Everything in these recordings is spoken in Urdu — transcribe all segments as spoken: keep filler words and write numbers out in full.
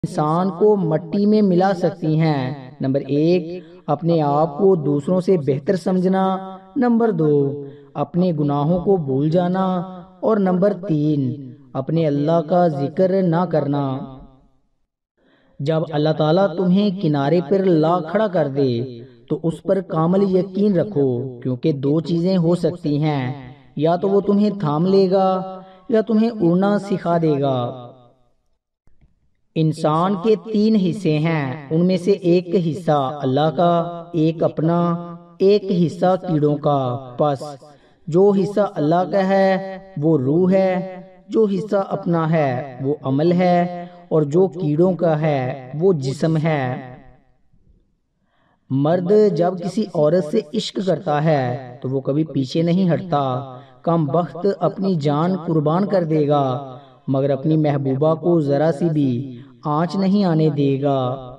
انسان کو مٹی میں ملا سکتی ہیں۔ نمبر ایک، اپنے آپ کو دوسروں سے بہتر سمجھنا۔ نمبر دو، اپنے گناہوں کو بھول جانا۔ اور نمبر تین، اپنے اللہ کا ذکر نہ کرنا۔ جب اللہ تعالیٰ تمہیں کنارے پر لا کھڑا کر دے تو اس پر کامل یقین رکھو، کیونکہ دو چیزیں ہو سکتی ہیں، یا تو وہ تمہیں تھام لے گا یا تمہیں اڑنا سکھا دے گا۔ انسان کے تین حصے ہیں، ان میں سے ایک حصہ اللہ کا، ایک اپنا، ایک حصہ کیڑوں کا۔ پس جو حصہ اللہ کا ہے وہ روح ہے، جو حصہ اپنا ہے وہ عمل ہے، اور جو کیڑوں کا ہے وہ جسم ہے۔ مرد جب کسی عورت سے عشق کرتا ہے تو وہ کبھی پیچھے نہیں ہٹتا، کم بخت اپنی جان قربان کر دے گا، مگر اپنی محبوبہ کو ذرا سی بھی آنچ نہیں آنے دے گا۔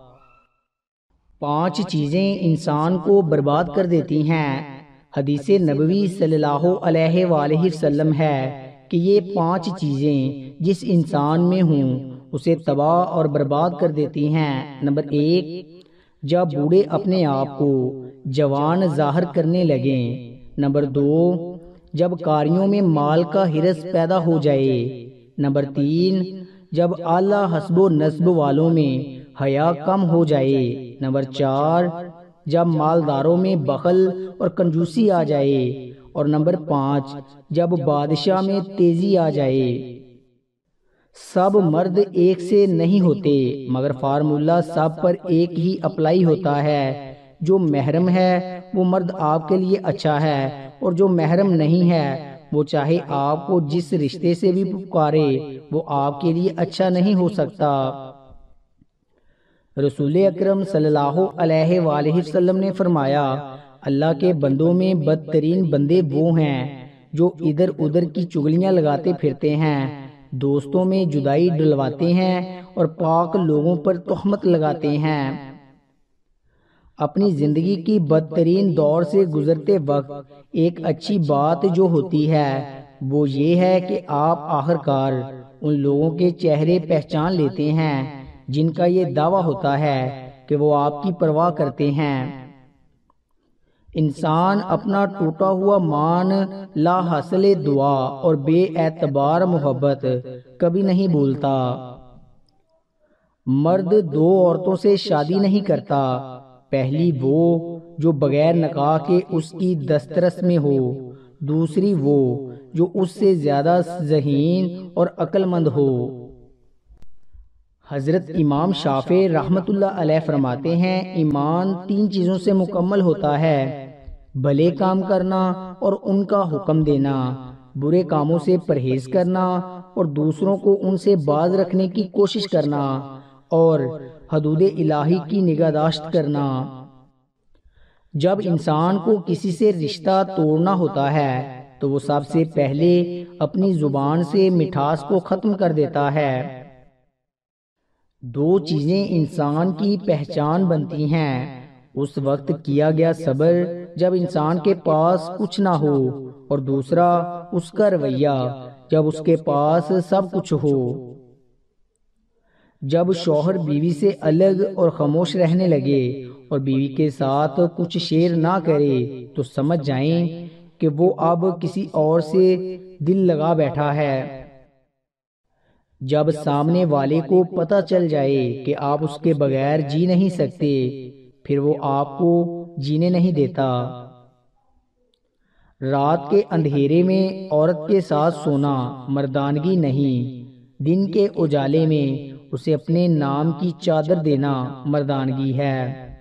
پانچ چیزیں انسان کو برباد کر دیتی ہیں۔ حدیث نبوی صلی اللہ علیہ وآلہ وسلم ہے کہ یہ پانچ چیزیں جس انسان میں ہوں اسے تباہ اور برباد کر دیتی ہیں۔ نمبر ایک، جب بوڑھے اپنے آپ کو جوان ظاہر کرنے لگیں۔ نمبر دو، جب کاریوں میں مال کا حرص پیدا ہو جائے۔ نمبر تین، جب اعلیٰ حسب و نسب والوں میں حیا کم ہو جائے۔ نمبر چار، جب مالداروں میں بخل اور کنجوسی آ جائے۔ اور نمبر پانچ، جب بادشاہ میں تیزی آ جائے۔ سب مرد ایک سے نہیں ہوتے، مگر فارمولہ سب پر ایک ہی اپلائی ہوتا ہے۔ جو محرم ہے وہ مرد آپ کے لیے اچھا ہے، اور جو محرم نہیں ہے وہ چاہے آپ کو جس رشتے سے بھی پکارے وہ آپ کے لیے اچھا نہیں ہو سکتا۔ رسول اکرم صلی اللہ علیہ وآلہ وسلم نے فرمایا، اللہ کے بندوں میں بدترین بندے وہ ہیں جو ادھر ادھر کی چغلیاں لگاتے پھرتے ہیں، دوستوں میں جدائی ڈلواتے ہیں اور پاک لوگوں پر تہمت لگاتے ہیں۔ اپنی زندگی کی بدترین دور سے گزرتے وقت ایک اچھی بات جو ہوتی ہے وہ یہ ہے کہ آپ آخرکار ان لوگوں کے چہرے پہچان لیتے ہیں جن کا یہ دعویٰ ہوتا ہے کہ وہ آپ کی پرواہ کرتے ہیں۔ انسان اپنا ٹوٹا ہوا مان، لا حاصل دعا اور بے اعتبار محبت کبھی نہیں بھولتا۔ مرد دو عورتوں سے شادی نہیں کرتا، پہلی وہ جو بغیر نکاح کے اس کی دسترس میں ہو، دوسری وہ جو اس سے زیادہ ذہین اور عقل مند ہو۔ حضرت امام شافعی رحمۃ اللہ علیہ فرماتے ہیں، ایمان تین چیزوں سے مکمل ہوتا ہے، بھلے کام کرنا اور ان کا حکم دینا، برے کاموں سے پرہیز کرنا اور دوسروں کو ان سے باز رکھنے کی کوشش کرنا، اور حدود الہی کی نگہداشت کرنا۔ جب انسان کو کسی سے رشتہ توڑنا ہوتا ہے تو وہ سب سے پہلے اپنی زبان سے مٹھاس کو ختم کر دیتا ہے۔ دو چیزیں انسان کی پہچان بنتی ہیں، اس وقت کیا گیا صبر جب انسان کے پاس کچھ نہ ہو، اور دوسرا اس کا رویہ جب اس کے پاس سب کچھ ہو۔ جب شوہر بیوی سے الگ اور خاموش رہنے لگے اور بیوی کے ساتھ کچھ شیئر نہ کرے تو سمجھ جائیں کہ وہ اب کسی اور سے دل لگا بیٹھا ہے۔ جب سامنے والے کو پتہ چل جائے کہ آپ اس کے بغیر جی نہیں سکتے، پھر وہ آپ کو جینے نہیں دیتا۔ رات کے اندھیرے میں عورت کے ساتھ سونا مردانگی نہیں، دن کے اجالے میں اسے اپنے نام کی چادر دینا مردانگی ہے۔